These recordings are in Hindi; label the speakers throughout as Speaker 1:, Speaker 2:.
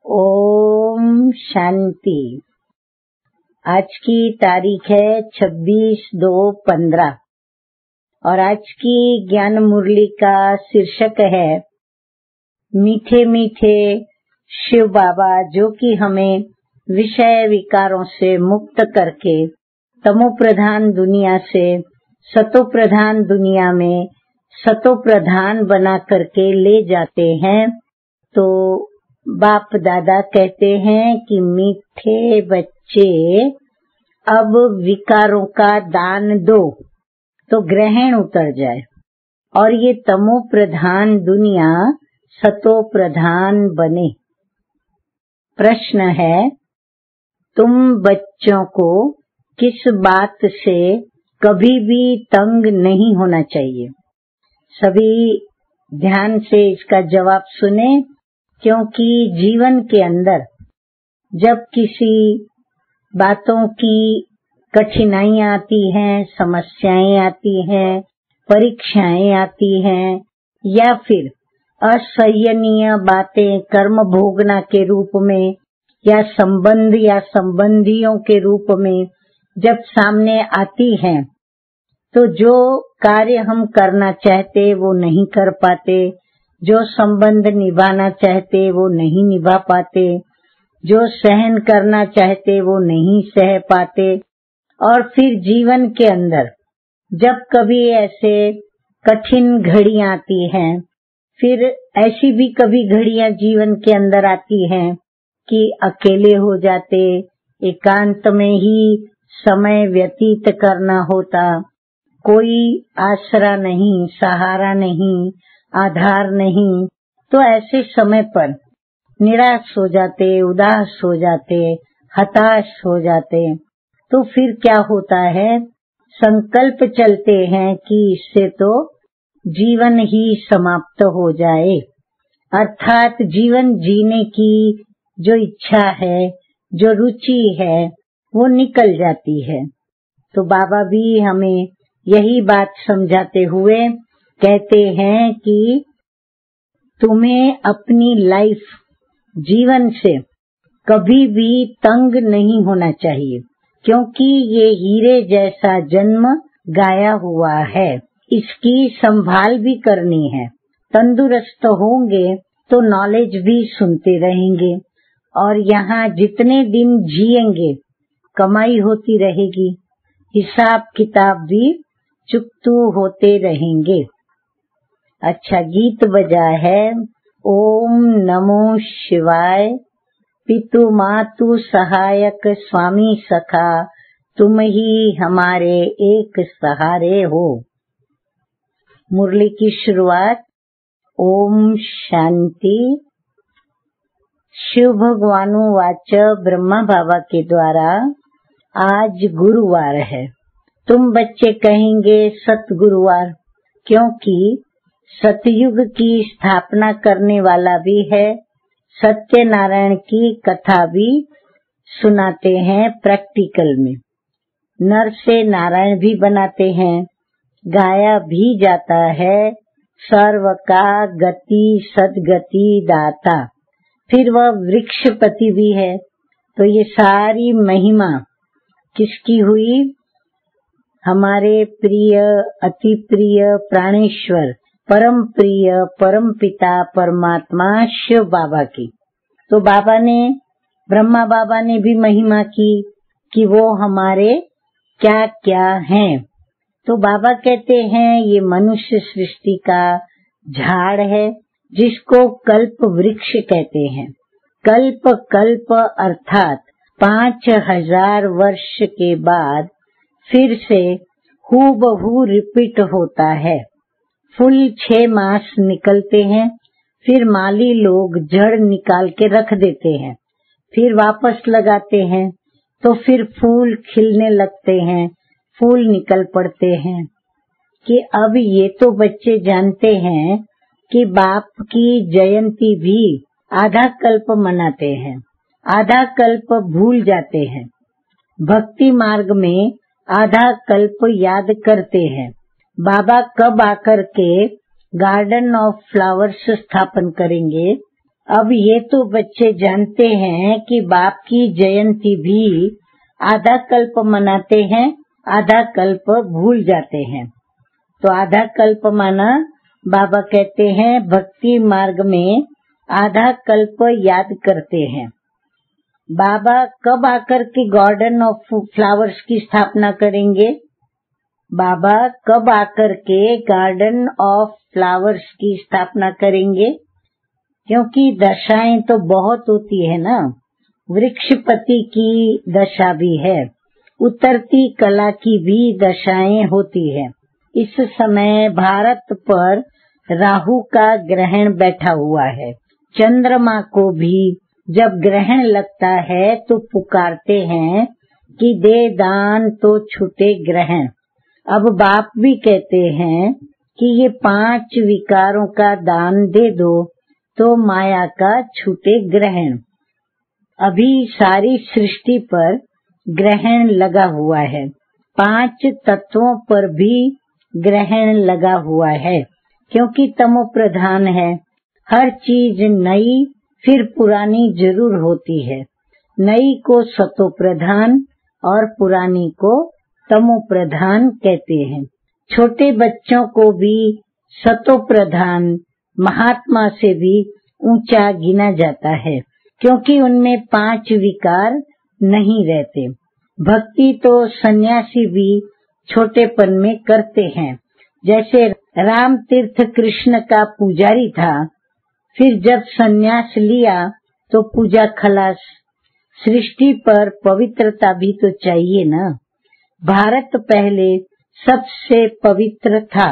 Speaker 1: ओम शांति। आज की तारीख है 26/2/15 और आज की ज्ञान मुरली का शीर्षक है मीठे मीठे शिव बाबा, जो कि हमें विषय विकारों से मुक्त करके तमो प्रधान दुनिया से सतो प्रधान दुनिया में सतो प्रधान बना करके ले जाते हैं। तो बाप दादा कहते हैं कि मीठे बच्चे अब विकारों का दान दो तो ग्रहण उतर जाए और ये तमो प्रधान दुनिया सतो प्रधान बने। प्रश्न है, तुम बच्चों को किस बात से कभी भी तंग नहीं होना चाहिए? सभी ध्यान से इसका जवाब सुने, क्योंकि जीवन के अंदर जब किसी बातों की कठिनाइयां आती हैं, समस्याएं आती हैं, परीक्षाएं आती हैं या फिर असहनीय बातें कर्म भोगना के रूप में या संबंध या संबंधियों के रूप में जब सामने आती हैं, तो जो कार्य हम करना चाहते वो नहीं कर पाते, जो संबंध निभाना चाहते वो नहीं निभा पाते, जो सहन करना चाहते वो नहीं सह पाते। और फिर जीवन के अंदर जब कभी ऐसे कठिन घड़ियां आती हैं, फिर ऐसी भी कभी घड़ियां जीवन के अंदर आती हैं कि अकेले हो जाते, एकांत में ही समय व्यतीत करना होता, कोई आसरा नहीं, सहारा नहीं, आधार नहीं। तो ऐसे समय पर निराश हो जाते, उदास हो जाते, हताश हो जाते। तो फिर क्या होता है, संकल्प चलते हैं कि इससे तो जीवन ही समाप्त हो जाए, अर्थात जीवन जीने की जो इच्छा है, जो रुचि है, वो निकल जाती है। तो बाबा भी हमें यही बात समझाते हुए कहते हैं कि तुम्हें अपनी लाइफ जीवन से कभी भी तंग नहीं होना चाहिए, क्योंकि ये हीरे जैसा जन्म गाया हुआ है, इसकी संभाल भी करनी है। तंदुरुस्त होंगे तो नॉलेज भी सुनते रहेंगे और यहाँ जितने दिन जिएंगे कमाई होती रहेगी, हिसाब किताब भी चुकतू होते रहेंगे। अच्छा, गीत बजा है ओम नमो शिवाय। पितु मातु सहायक स्वामी सखा, तुम ही हमारे एक सहारे हो। मुरली की शुरुआत ओम शांति। शिव भगवानु वाच ब्रह्मा बाबा के द्वारा आज गुरुवार है। तुम बच्चे कहेंगे सतगुरुवार, क्योंकि सतयुग की स्थापना करने वाला भी है, सत्यनारायण की कथा भी सुनाते हैं प्रैक्टिकल में, नर से नारायण भी बनाते हैं, गाया भी जाता है सर्व का गति सदगति दाता, फिर वह वृक्षपति भी है। तो ये सारी महिमा किसकी हुई? हमारे प्रिय अति प्रिय प्राणेश्वर परम प्रिय परम पिता परमात्मा शिव बाबा की। तो बाबा ने, ब्रह्मा बाबा ने भी महिमा की कि वो हमारे क्या क्या हैं। तो बाबा कहते हैं ये मनुष्य सृष्टि का झाड़ है, जिसको कल्प वृक्ष कहते हैं। कल्प कल्प अर्थात 5000 वर्ष के बाद फिर से हूबहू रिपीट होता है। फूल 6 मास निकलते हैं, फिर माली लोग जड़ निकाल के रख देते हैं, फिर वापस लगाते हैं, तो फिर फूल खिलने लगते हैं, फूल निकल पड़ते हैं। कि अब ये तो बच्चे जानते हैं कि बाप की जयंती भी आधा कल्प मनाते हैं, आधा कल्प भूल जाते हैं। भक्ति मार्ग में आधा कल्प याद करते हैं। बाबा कब आकर के गार्डन ऑफ फ्लावर्स स्थापन करेंगे अब ये तो बच्चे जानते हैं कि बाप की जयंती भी आधा कल्प मनाते हैं, आधा कल्प भूल जाते हैं। तो आधा कल्प माना बाबा कहते हैं भक्ति मार्ग में आधा कल्प याद करते हैं। बाबा कब आकर के गार्डन ऑफ फ्लावर्स की स्थापना करेंगे? बाबा कब आकर के गार्डन ऑफ फ्लावर्स की स्थापना करेंगे? क्योंकि दशाएं तो बहुत होती है ना। वृक्षपति की दशा भी है, उतरती कला की भी दशाएं होती है। इस समय भारत पर राहु का ग्रहण बैठा हुआ है। चंद्रमा को भी जब ग्रहण लगता है तो पुकारते हैं कि दे दान तो छूटे ग्रहण। अब बाप भी कहते हैं कि ये 5 विकारों का दान दे दो तो माया का छूटे ग्रहण। अभी सारी सृष्टि पर ग्रहण लगा हुआ है, 5 तत्वों पर भी ग्रहण लगा हुआ है, क्योंकि तमो प्रधान है। हर चीज नई फिर पुरानी जरूर होती है। नई को सतो प्रधान और पुरानी को तमो प्रधान कहते हैं। छोटे बच्चों को भी सतो प्रधान महात्मा से भी ऊंचा गिना जाता है, क्योंकि उनमें 5 विकार नहीं रहते। भक्ति तो सन्यासी भी छोटेपन में करते हैं। जैसे राम तीर्थ कृष्ण का पुजारी था, फिर जब सन्यास लिया तो पूजा खलास। सृष्टि पर पवित्रता भी तो चाहिए ना। भारत पहले सबसे पवित्र था,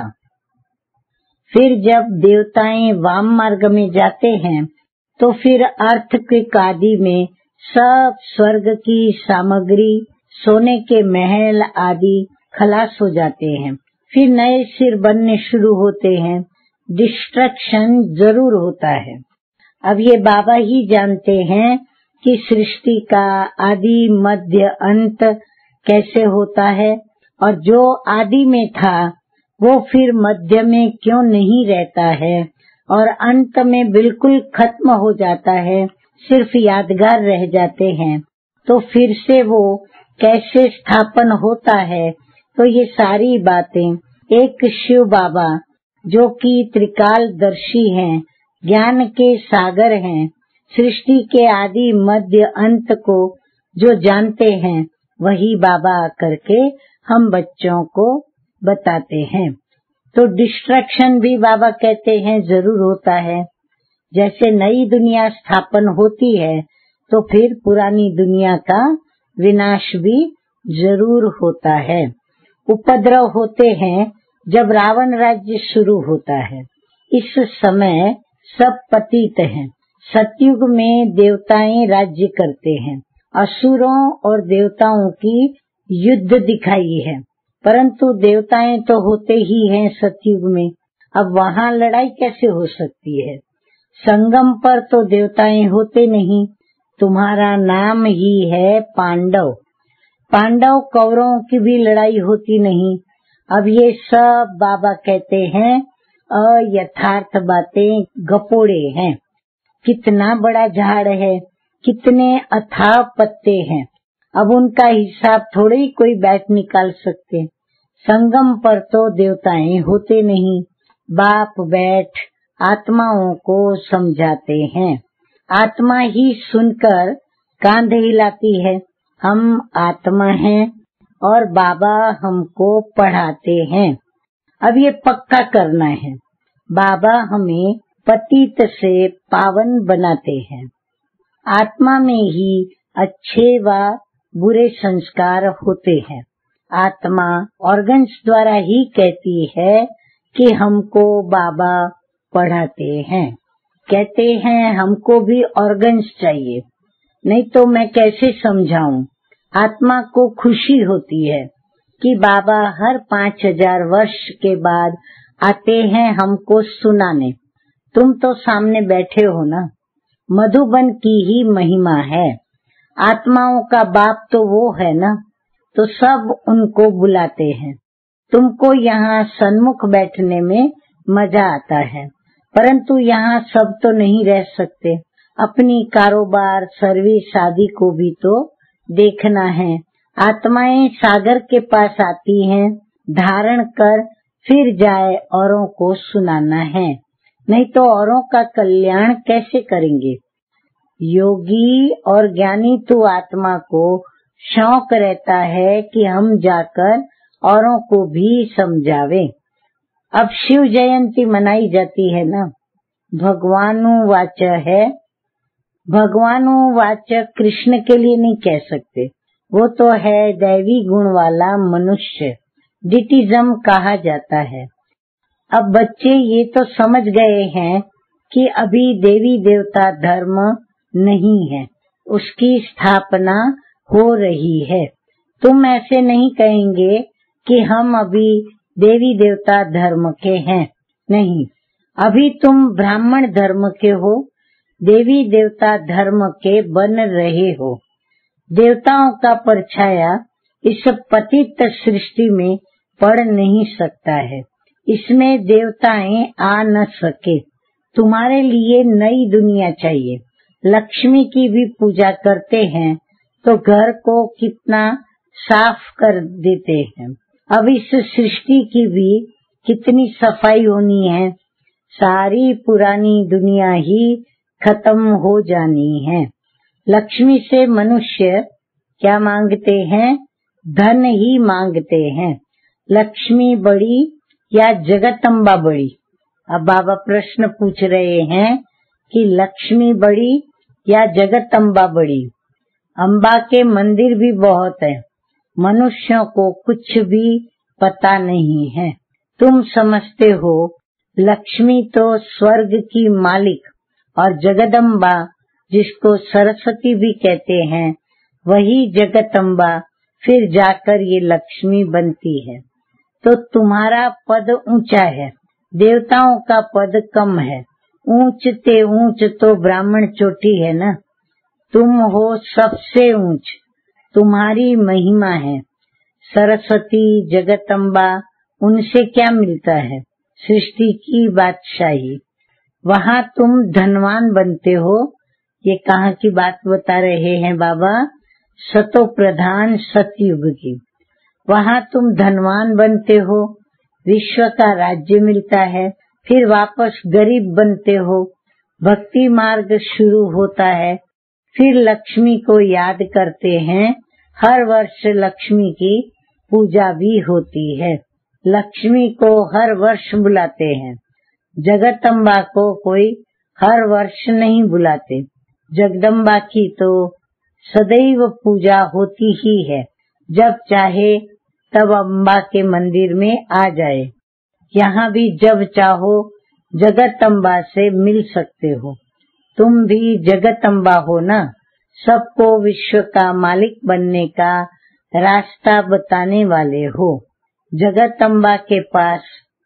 Speaker 1: फिर जब देवताएं वाम मार्ग में जाते हैं तो फिर आर्थिक आदि में सब स्वर्ग की सामग्री, सोने के महल आदि खलास हो जाते हैं। फिर नए सिर बनने शुरू होते हैं। डिस्ट्रक्शन जरूर होता है। अब ये बाबा ही जानते हैं कि सृष्टि का आदि मध्य अंत कैसे होता है, और जो आदि में था वो फिर मध्य में क्यों नहीं रहता है और अंत में बिल्कुल खत्म हो जाता है, सिर्फ यादगार रह जाते हैं। तो फिर से वो कैसे स्थापन होता है? तो ये सारी बातें एक शिव बाबा जो कि त्रिकालदर्शी हैं, ज्ञान के सागर हैं, सृष्टि के आदि मध्य अंत को जो जानते हैं, वही बाबा करके हम बच्चों को बताते हैं। तो डिस्ट्रक्शन भी बाबा कहते हैं जरूर होता है। जैसे नई दुनिया स्थापन होती है तो फिर पुरानी दुनिया का विनाश भी जरूर होता है। उपद्रव होते हैं जब रावण राज्य शुरू होता है। इस समय सब पतित हैं। सतयुग में देवताएं राज्य करते हैं। असुरों और देवताओं की युद्ध दिखाई है, परंतु देवताएं तो होते ही हैं सतयुग में। अब वहाँ लड़ाई कैसे हो सकती है? संगम पर तो देवताएं होते नहीं। तुम्हारा नाम ही है पांडव। पांडव कौरवों की भी लड़ाई होती नहीं। अब ये सब बाबा कहते हैं अयथार्थ बातें, गपोड़े हैं। कितना बड़ा झाड़ है, कितने अथाह पत्ते हैं, अब उनका हिसाब थोड़े ही कोई बैठ निकाल सकते। संगम पर तो देवताएं होते नहीं। बाप बैठ आत्माओं को समझाते हैं। आत्मा ही सुनकर कांध हिलाती है। हम आत्मा हैं और बाबा हमको पढ़ाते हैं। अब ये पक्का करना है। बाबा हमें पतित से पावन बनाते हैं। आत्मा में ही अच्छे व बुरे संस्कार होते हैं। आत्मा ऑर्गन्स द्वारा ही कहती है कि हमको बाबा पढ़ाते हैं। कहते हैं हमको भी ऑर्गन्स चाहिए, नहीं तो मैं कैसे समझाऊं। आत्मा को खुशी होती है कि बाबा हर 5000 वर्ष के बाद आते हैं हमको सुनाने। तुम तो सामने बैठे हो ना। मधुबन की ही महिमा है। आत्माओं का बाप तो वो है ना, तो सब उनको बुलाते हैं। तुमको यहाँ सन्मुख बैठने में मजा आता है, परंतु यहाँ सब तो नहीं रह सकते। अपनी कारोबार, सर्विस आदि को भी तो देखना है। आत्माएं सागर के पास आती हैं, धारण कर फिर जाए औरों को सुनाना है, नहीं तो औरों का कल्याण कैसे करेंगे। योगी और ज्ञानी तो आत्मा को शौक रहता है कि हम जाकर औरों को भी समझावे। अब शिव जयंती मनाई जाती है ना, भगवानुवाच है। भगवानुवाच कृष्ण के लिए नहीं कह सकते, वो तो है दैवी गुण वाला मनुष्य, डिटिज्म कहा जाता है। अब बच्चे ये तो समझ गए हैं कि अभी देवी देवता धर्म नहीं है, उसकी स्थापना हो रही है। तुम ऐसे नहीं कहेंगे कि हम अभी देवी देवता धर्म के हैं, नहीं, अभी तुम ब्राह्मण धर्म के हो, देवी देवता धर्म के बन रहे हो। देवताओं का परछाया इस पतित सृष्टि में पड़ नहीं सकता है, इसमें देवताएं आ न सके। तुम्हारे लिए नई दुनिया चाहिए। लक्ष्मी की भी पूजा करते हैं तो घर को कितना साफ कर देते हैं। अब इस सृष्टि की भी कितनी सफाई होनी है। सारी पुरानी दुनिया ही खत्म हो जानी है। लक्ष्मी से मनुष्य क्या मांगते हैं? धन ही मांगते हैं। लक्ष्मी बड़ी या जगदम्बा बड़ी? अब बाबा प्रश्न पूछ रहे हैं कि लक्ष्मी बड़ी या जगदम्बा बड़ी? अम्बा के मंदिर भी बहुत है, मनुष्यों को कुछ भी पता नहीं है। तुम समझते हो लक्ष्मी तो स्वर्ग की मालिक और जगदम्बा जिसको सरस्वती भी कहते हैं वही जगदम्बा फिर जाकर ये लक्ष्मी बनती है। तो तुम्हारा पद ऊंचा है, देवताओं का पद कम है। ऊंच ते ऊंच तो ब्राह्मण चोटी है ना, तुम हो सबसे ऊंच, तुम्हारी महिमा है। सरस्वती जगदम्बा उनसे क्या मिलता है? सृष्टि की बादशाही। वहाँ तुम धनवान बनते हो। ये कहाँ की बात बता रहे हैं बाबा? सतो प्रधान सतयुग की। वहाँ तुम धनवान बनते हो, विश्व का राज्य मिलता है, फिर वापस गरीब बनते हो, भक्ति मार्ग शुरू होता है, फिर लक्ष्मी को याद करते हैं। हर वर्ष लक्ष्मी की पूजा भी होती है। लक्ष्मी को हर वर्ष बुलाते हैं, जगदम्बा को कोई हर वर्ष नहीं बुलाते। जगदम्बा की तो सदैव पूजा होती ही है, जब चाहे तब अम्बा के मंदिर में आ जाए। यहाँ भी जब चाहो जगदम्बा से मिल सकते हो। तुम भी जगदम्बा हो ना, सबको विश्व का मालिक बनने का रास्ता बताने वाले हो। जगदम्बा के पास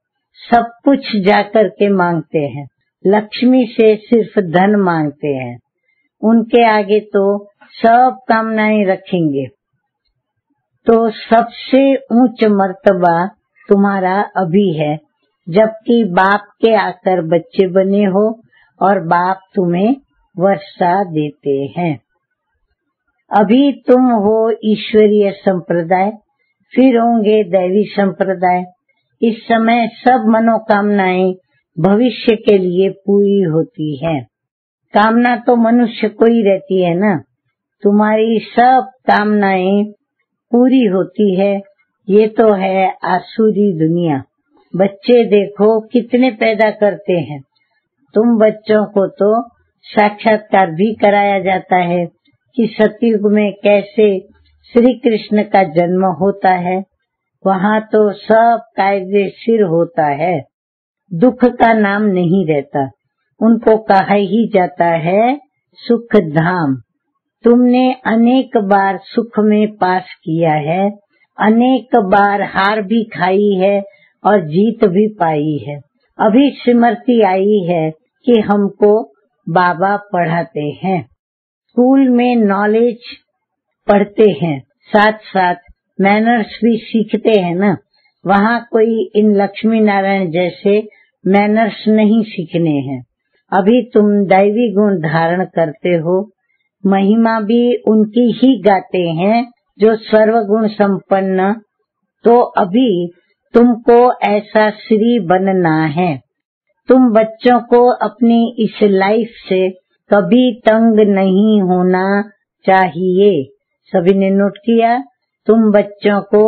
Speaker 1: सब कुछ जाकर के मांगते हैं, लक्ष्मी से सिर्फ धन मांगते हैं। उनके आगे तो सब कामनाएं रखेंगे। तो सबसे ऊंच मर्तबा तुम्हारा अभी है, जबकि बाप के आकर बच्चे बने हो और बाप तुम्हें वर्षा देते हैं। अभी तुम हो ईश्वरीय संप्रदाय, फिर होंगे दैवी संप्रदाय। इस समय सब मनोकामनाएं भविष्य के लिए पूरी होती है। कामना तो मनुष्य को ही रहती है ना, तुम्हारी सब कामनाएं पूरी होती है। ये तो है आसुरी दुनिया। बच्चे देखो कितने पैदा करते हैं। तुम बच्चों को तो साक्षात्कार भी कराया जाता है कि सतयुग में कैसे श्री कृष्ण का जन्म होता है। वहाँ तो सब कायदेशीर होता है, दुख का नाम नहीं रहता। उनको कहा ही जाता है सुख धाम। तुमने अनेक बार सुख में पास किया है, अनेक बार हार भी खाई है और जीत भी पाई है। अभी स्मृति आई है कि हमको बाबा पढ़ाते हैं। स्कूल में नॉलेज पढ़ते हैं, साथ साथ मैनर्स भी सीखते हैं ना। वहाँ कोई इन लक्ष्मी नारायण जैसे मैनर्स नहीं सीखने हैं। अभी तुम दैवी गुण धारण करते हो, महिमा भी उनकी ही गाते हैं जो सर्वगुण संपन्न। तो अभी तुमको ऐसा श्री बनना है। तुम बच्चों को अपनी इस लाइफ से कभी तंग नहीं होना चाहिए। सभी ने नोट किया? तुम बच्चों को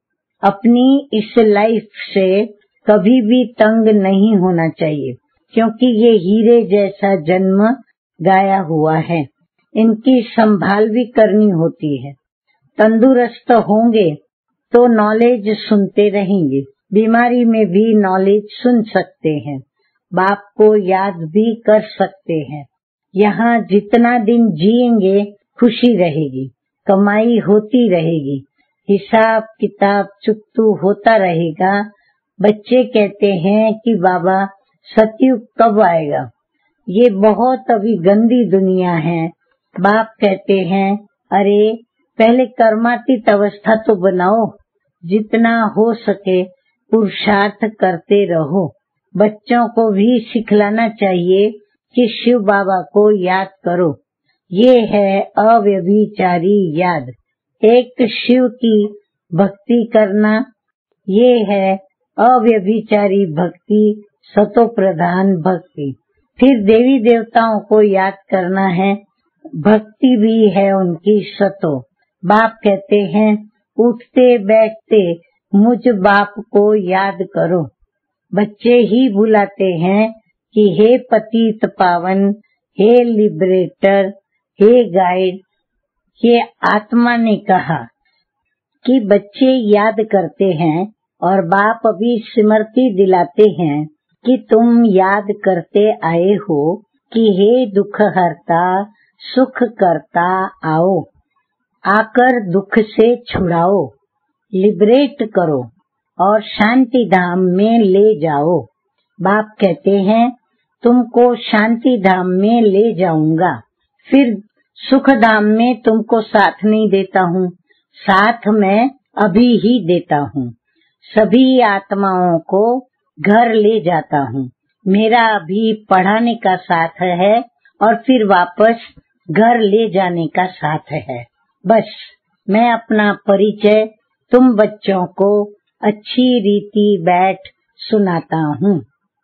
Speaker 1: अपनी इस लाइफ से कभी भी तंग नहीं होना चाहिए, क्योंकि ये हीरे जैसा जन्म गाया हुआ है। इनकी संभाल भी करनी होती है। तंदुरुस्त होंगे तो नॉलेज सुनते रहेंगे। बीमारी में भी नॉलेज सुन सकते हैं, बाप को याद भी कर सकते हैं। यहाँ जितना दिन जिएंगे खुशी रहेगी, कमाई होती रहेगी, हिसाब किताब चुकतू होता रहेगा। बच्चे कहते हैं कि बाबा सतयुग कब आएगा? ये बहुत अभी गंदी दुनिया है। बाप कहते हैं अरे पहले कर्मातीत अवस्था तो बनाओ, जितना हो सके पुरुषार्थ करते रहो। बच्चों को भी सिखलाना चाहिए कि शिव बाबा को याद करो। ये है अव्यभिचारी याद, एक शिव की भक्ति करना। ये है अव्यभिचारी भक्ति, सतो प्रधान भक्ति। फिर देवी देवताओं को याद करना है, भक्ति भी है उनकी सतो। बाप कहते हैं उठते बैठते मुझ बाप को याद करो। बच्चे ही बुलाते हैं कि हे पतित पावन, हे लिबरेटर, हे गाइड। ये आत्मा ने कहा कि बच्चे याद करते हैं और बाप अभी स्मृति दिलाते हैं कि तुम याद करते आए हो कि हे दुख हरता सुख करता आओ, आकर दुख से छुड़ाओ, लिबरेट करो और शांति धाम में ले जाओ। बाप कहते हैं तुमको शांति धाम में ले जाऊंगा, फिर सुख धाम में तुमको साथ नहीं देता हूँ, साथ मैं अभी ही देता हूँ। सभी आत्माओं को घर ले जाता हूँ। मेरा अभी पढ़ाने का साथ है और फिर वापस घर ले जाने का साथ है। बस मैं अपना परिचय तुम बच्चों को अच्छी रीति बैठ सुनाता हूँ।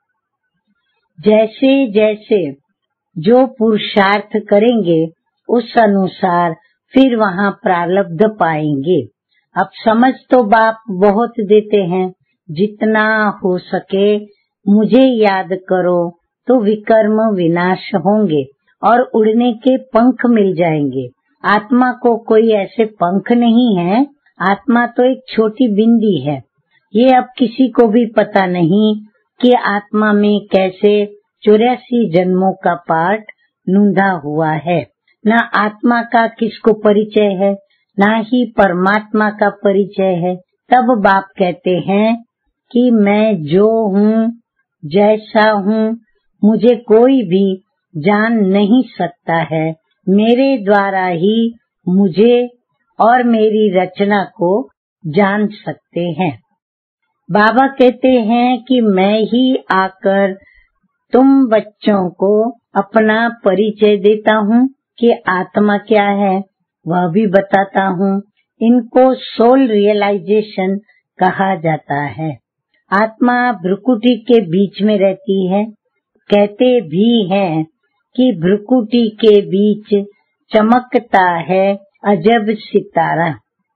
Speaker 1: जैसे जैसे जो पुरुषार्थ करेंगे उस अनुसार फिर वहाँ प्रारब्ध पाएंगे। अब समझ तो बाप बहुत देते हैं, जितना हो सके मुझे याद करो तो विकर्म विनाश होंगे और उड़ने के पंख मिल जाएंगे। आत्मा को कोई ऐसे पंख नहीं है, आत्मा तो एक छोटी बिंदी है। ये अब किसी को भी पता नहीं कि आत्मा में कैसे 84 जन्मों का पाठ नूंधा हुआ है। न आत्मा का किसको परिचय है, न ही परमात्मा का परिचय है। तब बाप कहते हैं कि मैं जो हूँ, जैसा हूँ, मुझे कोई भी जान नहीं सकता है। मेरे द्वारा ही मुझे और मेरी रचना को जान सकते हैं। बाबा कहते हैं कि मैं ही आकर तुम बच्चों को अपना परिचय देता हूँ कि आत्मा क्या है, वह भी बताता हूँ। इनको सोल रियलाइजेशन कहा जाता है। आत्मा भ्रुकुटी के बीच में रहती है। कहते भी हैं कि भ्रुकुटी के बीच चमकता है अजब सितारा।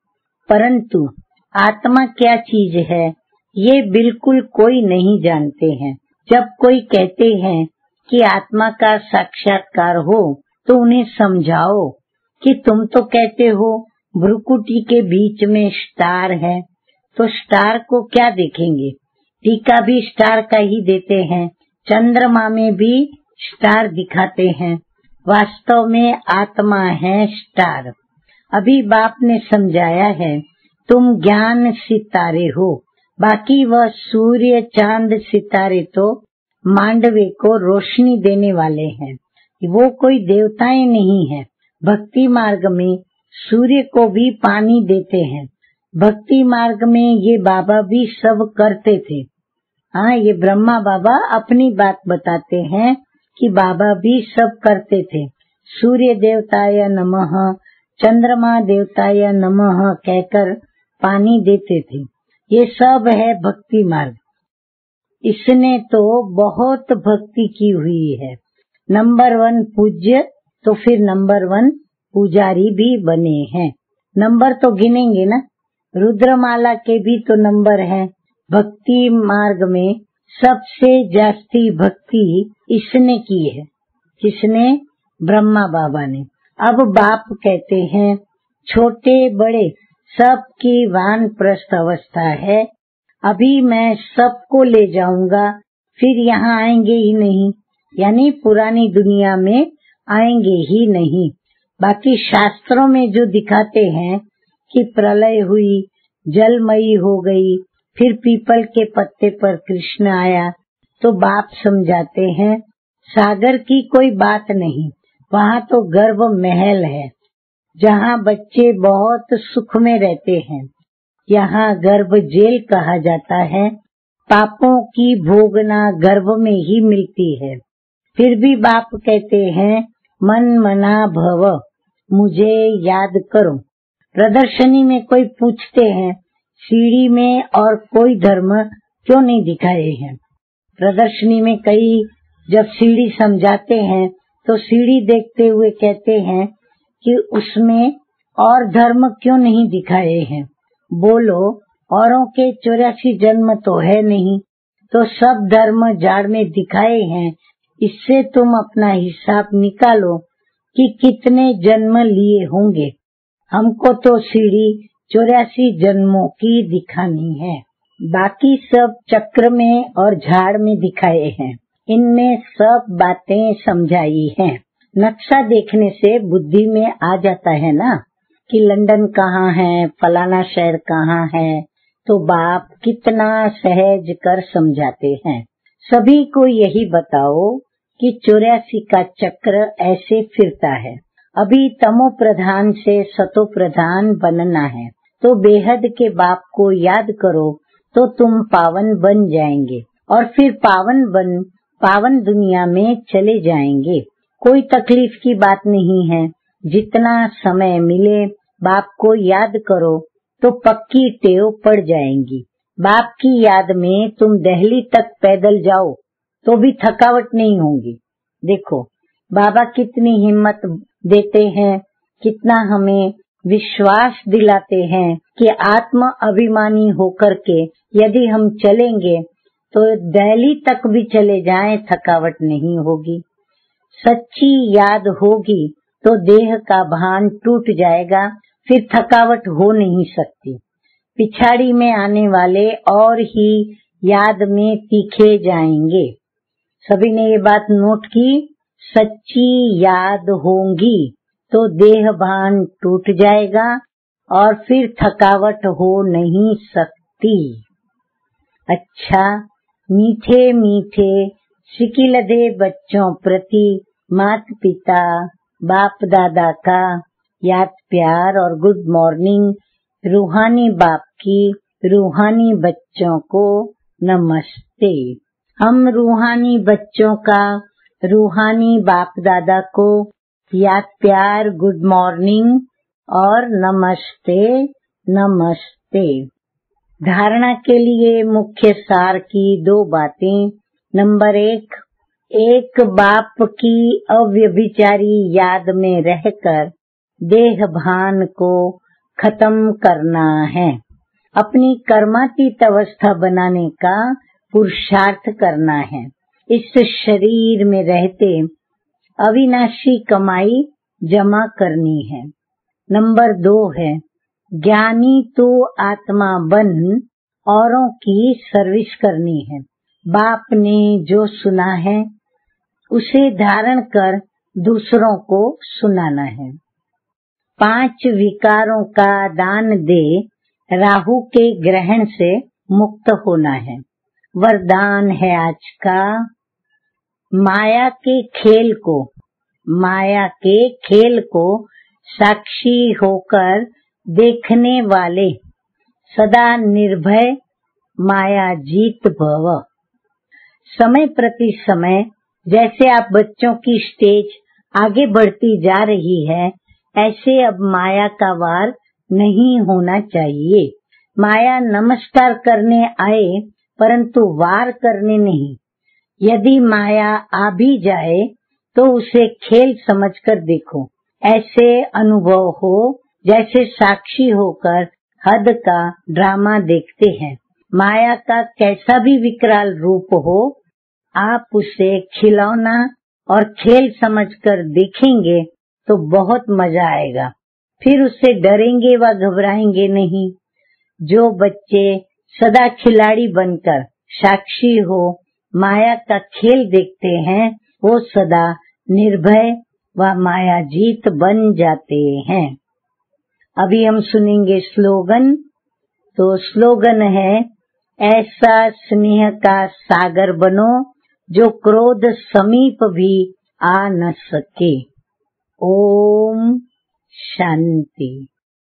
Speaker 1: परंतु आत्मा क्या चीज है ये बिल्कुल कोई नहीं जानते हैं। जब कोई कहते हैं कि आत्मा का साक्षात्कार हो तो उन्हें समझाओ कि तुम तो कहते हो भ्रुकुटी के बीच में स्टार है, तो स्टार को क्या देखेंगे? टीका भी स्टार का ही देते हैं, चंद्रमा में भी स्टार दिखाते हैं। वास्तव में आत्मा है स्टार। अभी बाप ने समझाया है तुम ज्ञान सितारे हो, बाकी वह सूर्य चांद सितारे तो मांडवे को रोशनी देने वाले हैं, वो कोई देवताएं नहीं है। भक्ति मार्ग में सूर्य को भी पानी देते हैं। भक्ति मार्ग में ये बाबा भी सब करते थे। हाँ, ये ब्रह्मा बाबा अपनी बात बताते हैं कि बाबा भी सब करते थे। सूर्य देवताय नमः, चंद्रमा देवताय नमः कहकर पानी देते थे। ये सब है भक्ति मार्ग। इसने तो बहुत भक्ति की हुई है। नंबर 1 पूज्य, तो फिर नंबर 1 पुजारी भी बने हैं। नंबर तो गिनेंगे ना, रुद्रमाला के भी तो नंबर हैं। भक्ति मार्ग में सबसे जास्ती भक्ति इसने की है। किसने? ब्रह्मा बाबा ने। अब बाप कहते हैं छोटे बड़े सबकी वानप्रस्थ अवस्था है। अभी मैं सबको ले जाऊंगा, फिर यहाँ आएंगे ही नहीं, यानी पुरानी दुनिया में आएंगे ही नहीं। बाकी शास्त्रों में जो दिखाते हैं कि प्रलय हुई, जलमयी हो गई, फिर पीपल के पत्ते पर कृष्ण आया, तो बाप समझाते हैं सागर की कोई बात नहीं, वहाँ तो गर्भ महल है जहाँ बच्चे बहुत सुख में रहते हैं। यहाँ गर्भ जेल कहा जाता है। पापों की भोगना गर्भ में ही मिलती है। फिर भी बाप कहते हैं मन मना भव, मुझे याद करो। प्रदर्शनी में कोई पूछते हैं सीढ़ी में और कोई धर्म क्यों नहीं दिखाए हैं। प्रदर्शनी में कई जब सीढ़ी समझाते हैं तो सीढ़ी देखते हुए कहते हैं कि उसमें और धर्म क्यों नहीं दिखाए हैं। बोलो, औरों के 84 जन्म तो है नहीं, तो सब धर्म जाड़ में दिखाए हैं। इससे तुम अपना हिसाब निकालो कि कितने जन्म लिए होंगे। हमको तो सीढ़ी 84 जन्मों की दिखानी है। बाकी सब चक्र में और झाड़ में दिखाए हैं। इनमें सब बातें समझाई हैं। नक्शा देखने से बुद्धि में आ जाता है ना कि लंदन कहाँ है, फलाना शहर कहाँ है, तो बाप कितना सहज कर समझाते हैं। सभी को यही बताओ कि 84 का चक्र ऐसे फिरता है। अभी तमो प्रधान से सतो प्रधान बनना है, तो बेहद के बाप को याद करो तो तुम पावन बन जाएंगे और फिर पावन दुनिया में चले जाएंगे। कोई तकलीफ की बात नहीं है। जितना समय मिले बाप को याद करो तो पक्की टेव पड़ जाएंगी। बाप की याद में तुम दिल्ली तक पैदल जाओ तो भी थकावट नहीं होगी। देखो बाबा कितनी हिम्मत देते हैं, कितना हमें विश्वास दिलाते हैं कि आत्म अभिमानी होकर के यदि हम चलेंगे तो दिल्ली तक भी चले जाएं, थकावट नहीं होगी। सच्ची याद होगी तो देह का भान टूट जाएगा, फिर थकावट हो नहीं सकती। पिछाड़ी में आने वाले और ही याद में तीखे जाएंगे। सभी ने ये बात नोट की। सच्ची याद होगी तो देह भान टूट जाएगा और फिर थकावट हो नहीं सकती। अच्छा, मीठे मीठे सिकिलदे बच्चों प्रति मात पिता बाप दादा का याद प्यार और गुड मॉर्निंग। रूहानी बाप की रूहानी बच्चों को नमस्ते। हम रूहानी बच्चों का रूहानी बाप दादा को याद प्यार, गुड मॉर्निंग और नमस्ते नमस्ते। धारणा के लिए मुख्य सार की 2 बातें। नंबर 1, बाप की अव्यभिचारी याद में रहकर देह भान को खत्म करना है। अपनी कर्मातीत अवस्था बनाने का पुरुषार्थ करना है। इस शरीर में रहते अविनाशी कमाई जमा करनी है। नंबर 2 है, ज्ञानी तो आत्मा बन औरों की सर्विस करनी है। बाप ने जो सुना है उसे धारण कर दूसरों को सुनाना है। 5 विकारों का दान दे राहु के ग्रहण से मुक्त होना है। वरदान है आज का, माया के खेल को साक्षी होकर देखने वाले सदा निर्भय माया जीत भव। समय प्रति समय जैसे आप बच्चों की स्टेज आगे बढ़ती जा रही है, ऐसे अब माया का वार नहीं होना चाहिए। माया नमस्कार करने आए परंतु वार करने नहीं। यदि माया आ भी जाए तो उसे खेल समझकर देखो। ऐसे अनुभव हो जैसे साक्षी होकर हद का ड्रामा देखते हैं। माया का कैसा भी विकराल रूप हो, आप उसे खिलौना और खेल समझकर देखेंगे तो बहुत मजा आएगा। फिर उससे डरेंगे व घबराएंगे नहीं। जो बच्चे सदा खिलाड़ी बनकर साक्षी हो माया का खेल देखते हैं, वो सदा निर्भय व माया जीत बन जाते हैं। अभी हम सुनेंगे स्लोगन। तो स्लोगन है, ऐसा स्नेह का सागर बनो जो क्रोध समीप भी आ न सके। ओम शांति।